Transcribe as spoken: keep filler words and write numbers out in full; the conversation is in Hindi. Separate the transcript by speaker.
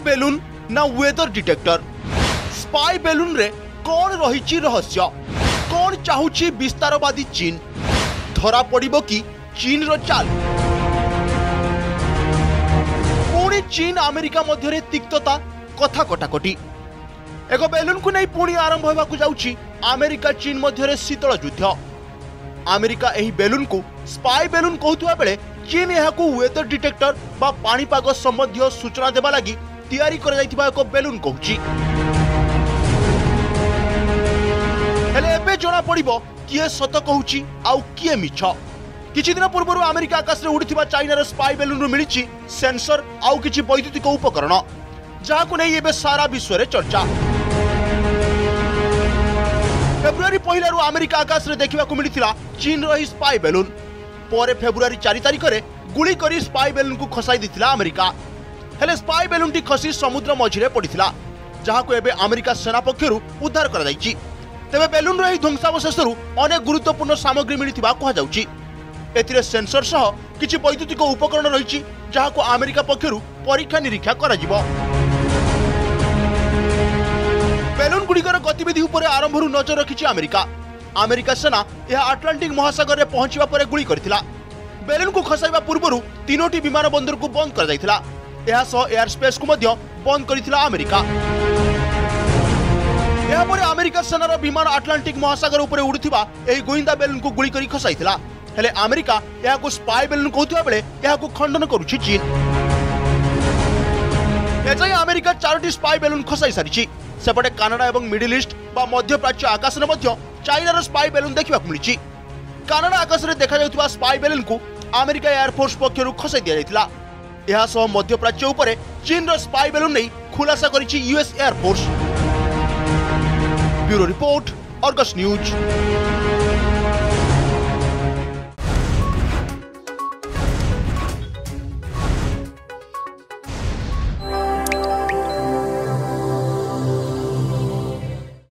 Speaker 1: बेलून ना वेदर डिटेक्टर स्पाई बेलून रे कौन रही रहस्य कौन चाहूची विस्तारवादी चीन धरा पड़िबो कि चीन रो चाल पुणी चीन अमेरिका मध्य तिक्तता कथा कटाकटी एक बेलून को नहीं पुणी आरंभ होगा जाउची अमेरिका चीन मध्य शीतल युद्ध अमेरिका एही बेलून को स्पाई बेलून कहथुआ बेले चीन यहाकू वेदर डिटेक्टर बा पाणीपाग संबंधी सूचना देबा लागि तैयारी कर जाइथिबा एक बेलून कहूची हेले एबे जणा पड़िबो किए सत कहूची आउ किए मिछ किछि दिन पूर्व अमेरिका आकाश रे उड़िथिबा चाइनार स्पाई बेलून रु मिलिछि सेंसर आउ किछि वैद्युतिक उपकरण जाहाकू नै एबे सारा विश्व रे चर्चा फेब्रुआरी पहला रु अमेरिका आकाश रे देखिबा को मिलिथिला चीन रही स्पाई बेलून पर फेब्रुआरी चार तारिख रे गुली करी स्पाई बेलून को खसाई दिथिला अमेरिका हेले स्पाई बेलून टी खसी समुद्र मझिरे पड़िथिला जहाकू एबे अमेरिका सेना पक्षरु उद्धार करा जायछि तेबे बेलून रही ध्वंसावशेषरु अनेक गुरुत्वपूर्ण सामग्री मिलिथिबा कहा जाउछि एथिरे सेंसर सह किछि वैद्युतिक उपकरण रहिछि जहाकू अमेरिका पक्षरु परीक्षा निरीक्षा करा जिवो बेलून गुड़िकर गतिविधि उपरे आरंभ नजर रखी अमेरिका अमेरिका सेना यह आटलांटिक महासागर में पहुंचवा पर गुली करथिला बेलून को खसाइबा पूर्व तीनोटी विमान बंदर को बंद कर जाइथिला यह सह एयर स्पेस को मध्य बंद करथिला अमेरिका यह पर अमेरिका सेनार विमान आटलांटिक महासागर उपरे उड़ुथिबा एही गोइंदा बेलून को गुली करी खसाइथिला हेले अमेरिका यह को स्पाई बेलून कहथुआ बेले यह को खंडन करूछि चीन एजाय अमेरिका चारोटी स्पाई बेलून खसाई सारिछि सेपटे कानाडा और मिडिल ईस्ट बा मध्य प्राच्य आकाश में मध्य चाइनार स्पाई बेलून देखा मिली कानाडा आकाश में देखा जाउथुबा स्पाई बेलून को अमेरिका एयरफोर्स पक्षरु खसाई दिया जायतिला एहा सह मध्य प्राच्य उपरे चीन रो स्पाई बेलून नै खुलासा करिछि US air force bureau report Argus news.